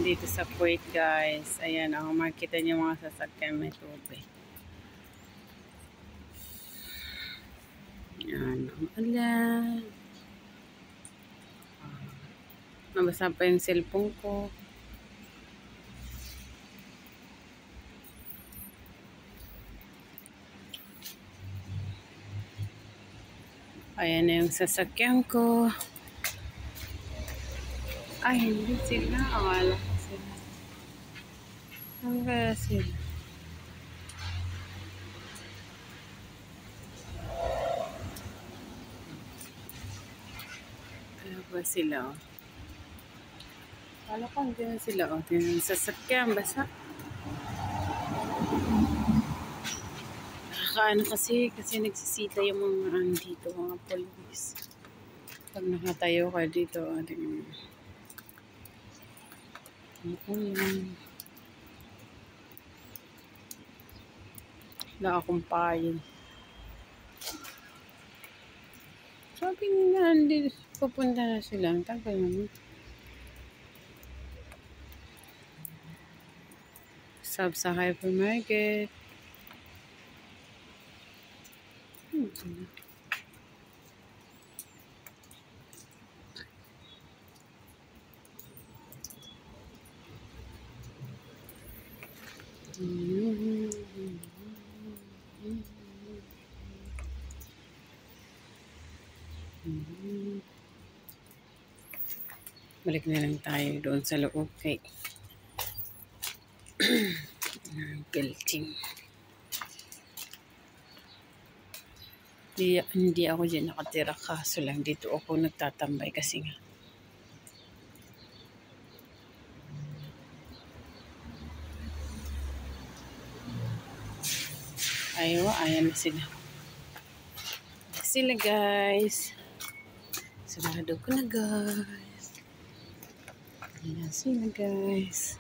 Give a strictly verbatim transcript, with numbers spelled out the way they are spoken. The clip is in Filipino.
dito sa Kuwait, guys. Ayan, oh, makikita niyo mga sasakyan may tubig. Ayan, ang ulan. Nabasa pa yung cellphone ko. Ayan na yung sasakyan ko. Ay, hindi sila. Akala ko sila. Ang kaya sila? Kaya ba sila? Akala ko hindi na sila. O, yung sasakyan, basa. Nakakaano kasi, kasi nagsisita yung mga ano dito, mga police. Pag nakatayo ka dito, ating ang ulan. Wala akong payo. Sabi nila, hindi, pupunta na sila. Ang tagal naman. Sab sa hypermarket. Hmm, sila. Balik na lang tayo doon sa loob kay building. Hindi, hindi ako dyan nakatira, kaso lang dito ako nagtatambay kasi nga ayaw, ayan na sila. Sila guys. Sarado ko na guys. Ayan sila guys.